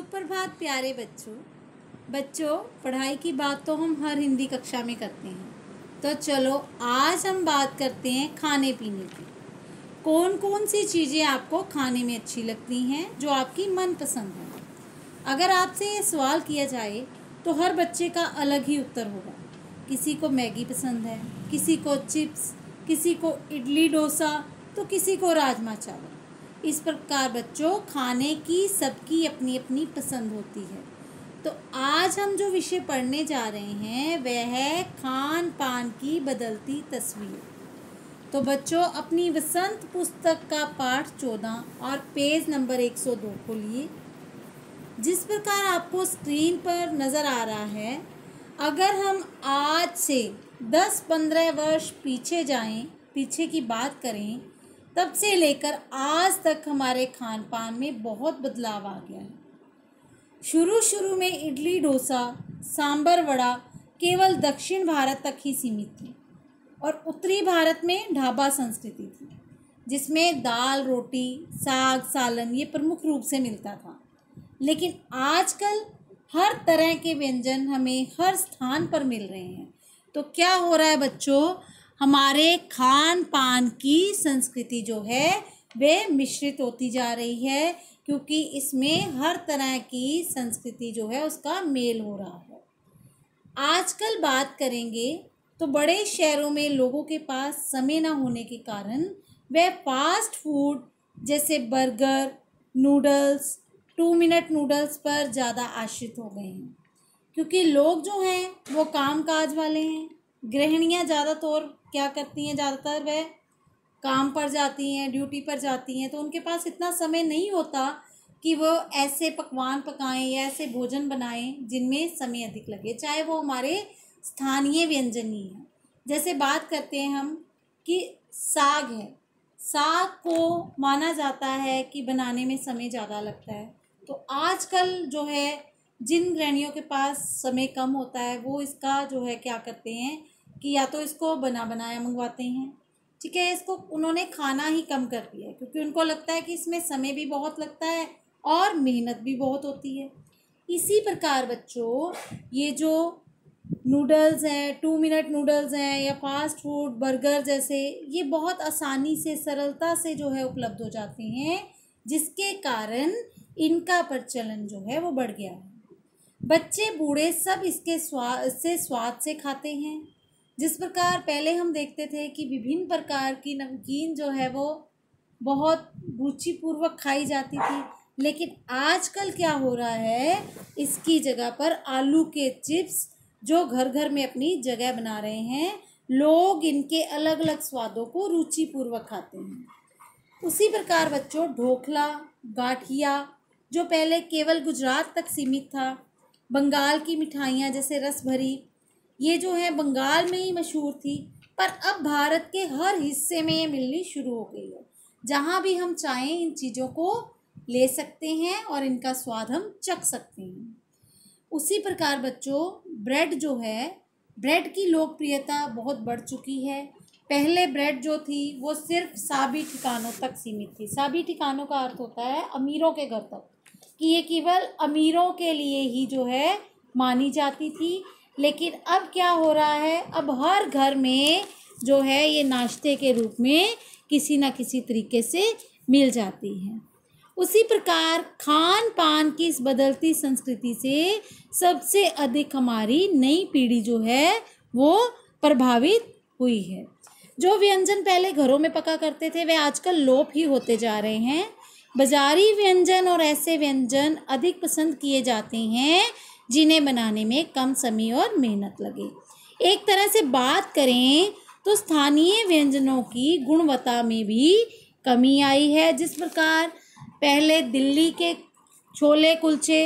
सुप्रभात प्यारे बच्चों पढ़ाई की बात तो हम हर हिंदी कक्षा में करते हैं। तो चलो आज हम बात करते हैं खाने पीने की। कौन कौन सी चीज़ें आपको खाने में अच्छी लगती हैं जो आपकी मनपसंद है। अगर आपसे ये सवाल किया जाए तो हर बच्चे का अलग ही उत्तर होगा। किसी को मैगी पसंद है, किसी को चिप्स, किसी को इडली डोसा, तो किसी को राजमा चावल। इस प्रकार बच्चों खाने की सबकी अपनी अपनी पसंद होती है। तो आज हम जो विषय पढ़ने जा रहे हैं वह है खान पान की बदलती तस्वीर। तो बच्चों अपनी वसंत पुस्तक का पाठ 14 और पेज नंबर 102 खोलिए। जिस प्रकार आपको स्क्रीन पर नज़र आ रहा है, अगर हम आज से 10-15 वर्ष पीछे जाएं, पीछे की बात करें, तब से लेकर आज तक हमारे खान पान में बहुत बदलाव आ गया है। शुरू में इडली डोसा, सांभर वड़ा केवल दक्षिण भारत तक ही सीमित थी और उत्तरी भारत में ढाबा संस्कृति थी, जिसमें दाल रोटी साग सालन ये प्रमुख रूप से मिलता था। लेकिन आजकल हर तरह के व्यंजन हमें हर स्थान पर मिल रहे हैं। तो क्या हो रहा है बच्चों, हमारे खान पान की संस्कृति जो है वे मिश्रित होती जा रही है, क्योंकि इसमें हर तरह की संस्कृति जो है उसका मेल हो रहा है। आजकल बात करेंगे तो बड़े शहरों में लोगों के पास समय न होने के कारण वे फास्ट फूड जैसे बर्गर, नूडल्स, 2 मिनट नूडल्स पर ज़्यादा आश्रित हो गए हैं, क्योंकि लोग जो हैं वो काम काज वाले हैं। गृहिणियाँ ज़्यादातर क्या करती हैं, ज़्यादातर वह काम पर जाती हैं, ड्यूटी पर जाती हैं, तो उनके पास इतना समय नहीं होता कि वो ऐसे पकवान पकाएं या ऐसे भोजन बनाएं जिनमें समय अधिक लगे, चाहे वो हमारे स्थानीय व्यंजन ही हैं। जैसे बात करते हैं हम कि साग है, साग को माना जाता है कि बनाने में समय ज़्यादा लगता है। तो आजकल जो है जिन गृहिणियों के पास समय कम होता है वो इसका जो है क्या करते हैं कि या तो इसको बना बनाया मंगवाते हैं, ठीक है, इसको उन्होंने खाना ही कम कर दिया है, क्योंकि उनको लगता है कि इसमें समय भी बहुत लगता है और मेहनत भी बहुत होती है। इसी प्रकार बच्चों ये जो नूडल्स हैं, 2 मिनट नूडल्स हैं या फास्ट फूड बर्गर जैसे, ये बहुत आसानी से सरलता से जो है उपलब्ध हो जाते हैं, जिसके कारण इनका प्रचलन जो है वो बढ़ गया है। बच्चे बूढ़े सब इसके स्वाद से खाते हैं। जिस प्रकार पहले हम देखते थे कि विभिन्न प्रकार की नमकीन जो है वो बहुत रुचिपूर्वक खाई जाती थी, लेकिन आजकल क्या हो रहा है, इसकी जगह पर आलू के चिप्स जो घर घर में अपनी जगह बना रहे हैं, लोग इनके अलग अलग स्वादों को रुचिपूर्वक खाते हैं। उसी प्रकार बच्चों ढोकला, गाठिया जो पहले केवल गुजरात तक सीमित था, बंगाल की मिठाइयाँ जैसे रस भरी, ये जो है बंगाल में ही मशहूर थी, पर अब भारत के हर हिस्से में ये मिलनी शुरू हो गई है। जहाँ भी हम चाहें इन चीज़ों को ले सकते हैं और इनका स्वाद हम चख सकते हैं। उसी प्रकार बच्चों ब्रेड जो है, ब्रेड की लोकप्रियता बहुत बढ़ चुकी है। पहले ब्रेड जो थी वो सिर्फ साबी ठिकानों तक सीमित थी। साबी ठिकानों का अर्थ होता है अमीरों के घर तक, कि ये केवल अमीरों के लिए ही जो है मानी जाती थी। लेकिन अब क्या हो रहा है, अब हर घर में जो है ये नाश्ते के रूप में किसी न किसी तरीके से मिल जाती है। उसी प्रकार खान पान की इस बदलती संस्कृति से सबसे अधिक हमारी नई पीढ़ी जो है वो प्रभावित हुई है। जो व्यंजन पहले घरों में पका करते थे वे आजकल लोप ही होते जा रहे हैं। बाजारी व्यंजन और ऐसे व्यंजन अधिक पसंद किए जाते हैं जिन्हें बनाने में कम समय और मेहनत लगे। एक तरह से बात करें तो स्थानीय व्यंजनों की गुणवत्ता में भी कमी आई है। जिस प्रकार पहले दिल्ली के छोले कुलचे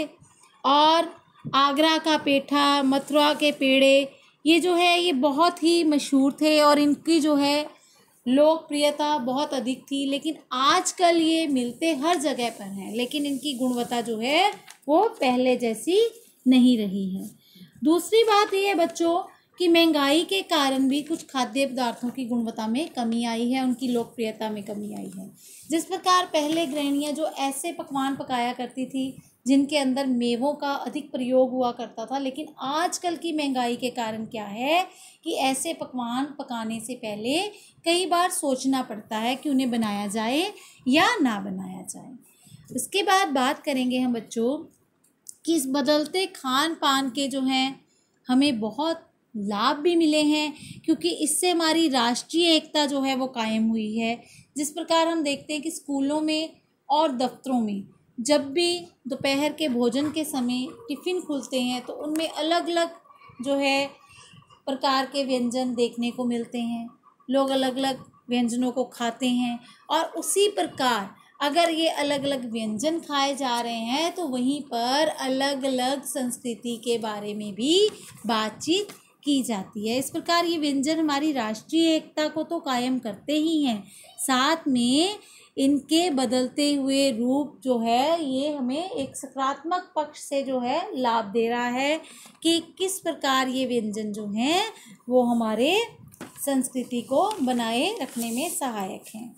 और आगरा का पेठा, मथुरा के पेड़े, ये जो है ये बहुत ही मशहूर थे और इनकी जो है लोकप्रियता बहुत अधिक थी। लेकिन आजकल ये मिलते हर जगह पर हैं, लेकिन इनकी गुणवत्ता जो है वो पहले जैसी नहीं रही है। दूसरी बात ये है बच्चों कि महंगाई के कारण भी कुछ खाद्य पदार्थों की गुणवत्ता में कमी आई है, उनकी लोकप्रियता में कमी आई है। जिस प्रकार पहले गृहिणियाँ जो ऐसे पकवान पकाया करती थी जिनके अंदर मेवों का अधिक प्रयोग हुआ करता था। लेकिन आजकल की महंगाई के कारण क्या है कि ऐसे पकवान पकाने से पहले कई बार सोचना पड़ता है कि उन्हें बनाया जाए या ना बनाया जाए। उसके बाद बात करेंगे हम बच्चों कि इस बदलते खान पान के जो हैं हमें बहुत लाभ भी मिले हैं, क्योंकि इससे हमारी राष्ट्रीय एकता जो है वो कायम हुई है। जिस प्रकार हम देखते हैं कि स्कूलों में और दफ्तरों में जब भी दोपहर के भोजन के समय टिफ़िन खुलते हैं तो उनमें अलग अलग जो है प्रकार के व्यंजन देखने को मिलते हैं। लोग अलग अलग व्यंजनों को खाते हैं और उसी प्रकार अगर ये अलग अलग व्यंजन खाए जा रहे हैं तो वहीं पर अलग अलग संस्कृति के बारे में भी बातचीत की जाती है। इस प्रकार ये व्यंजन हमारी राष्ट्रीय एकता को तो कायम करते ही हैं, साथ में इनके बदलते हुए रूप जो है ये हमें एक सकारात्मक पक्ष से जो है लाभ दे रहा है कि किस प्रकार ये व्यंजन जो हैं वो हमारे संस्कृति को बनाए रखने में सहायक हैं।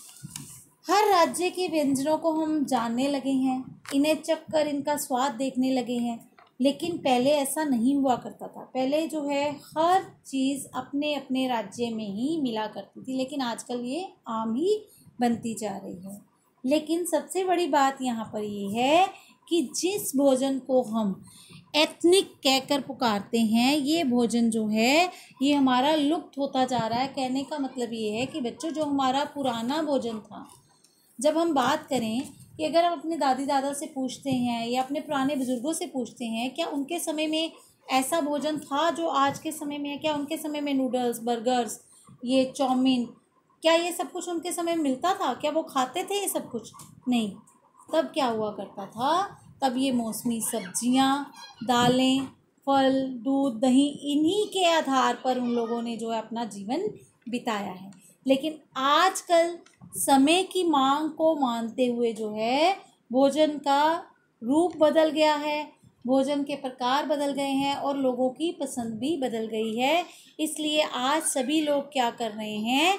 हर राज्य के व्यंजनों को हम जानने लगे हैं, इन्हें चखकर इनका स्वाद देखने लगे हैं, लेकिन पहले ऐसा नहीं हुआ करता था। पहले जो है हर चीज़ अपने अपने राज्य में ही मिला करती थी, लेकिन आजकल ये आम ही बनती जा रही है। लेकिन सबसे बड़ी बात यहाँ पर ये है कि जिस भोजन को हम एथनिक कहकर पुकारते हैं, ये भोजन जो है ये हमारा लुप्त होता जा रहा है। कहने का मतलब ये है कि बच्चों जो हमारा पुराना भोजन था, जब हम बात करें कि अगर हम अपने दादी दादा से पूछते हैं या अपने पुराने बुज़ुर्गों से पूछते हैं क्या उनके समय में ऐसा भोजन था जो आज के समय में है, क्या उनके समय में नूडल्स, बर्गर्स, ये चाउमीन, क्या ये सब कुछ उनके समय में मिलता था? क्या वो खाते थे ये सब कुछ? नहीं। तब क्या हुआ करता था, तब ये मौसमी सब्जियां, दालें, फल, दूध, दही, इन्हीं के आधार पर उन लोगों ने जो है अपना जीवन बिताया है। लेकिन आजकल समय की मांग को मानते हुए जो है भोजन का रूप बदल गया है, भोजन के प्रकार बदल गए हैं और लोगों की पसंद भी बदल गई है। इसलिए आज सभी लोग क्या कर रहे हैं,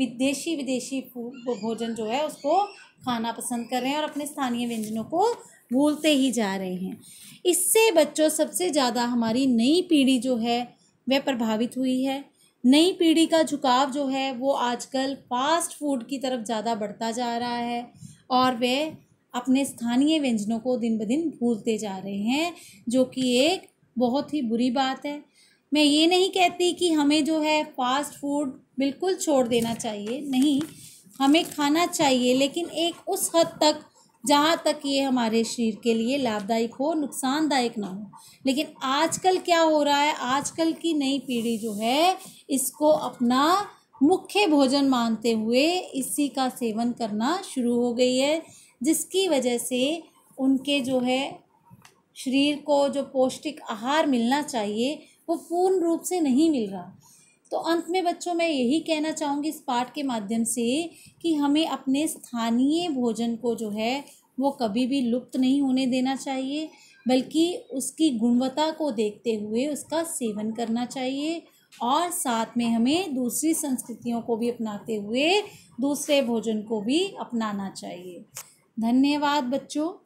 विदेशी भोजन जो है उसको खाना पसंद कर रहे हैं और अपने स्थानीय व्यंजनों को भूलते ही जा रहे हैं। इससे बच्चों सबसे ज़्यादा हमारी नई पीढ़ी जो है वह प्रभावित हुई है। नई पीढ़ी का झुकाव जो है वो आजकल फास्ट फूड की तरफ ज़्यादा बढ़ता जा रहा है और वे अपने स्थानीय व्यंजनों को दिन ब दिन भूलते जा रहे हैं, जो कि एक बहुत ही बुरी बात है। मैं ये नहीं कहती कि हमें जो है फास्ट फूड बिल्कुल छोड़ देना चाहिए, नहीं, हमें खाना चाहिए, लेकिन एक उस हद तक जहाँ तक ये हमारे शरीर के लिए लाभदायक हो, नुकसानदायक ना हो। लेकिन आजकल क्या हो रहा है, आजकल की नई पीढ़ी जो है इसको अपना मुख्य भोजन मानते हुए इसी का सेवन करना शुरू हो गई है, जिसकी वजह से उनके जो है शरीर को जो पौष्टिक आहार मिलना चाहिए वो पूर्ण रूप से नहीं मिल रहा। तो अंत में बच्चों मैं यही कहना चाहूँगी इस पाठ के माध्यम से कि हमें अपने स्थानीय भोजन को जो है वो कभी भी लुप्त नहीं होने देना चाहिए, बल्कि उसकी गुणवत्ता को देखते हुए उसका सेवन करना चाहिए और साथ में हमें दूसरी संस्कृतियों को भी अपनाते हुए दूसरे भोजन को भी अपनाना चाहिए। धन्यवाद बच्चों।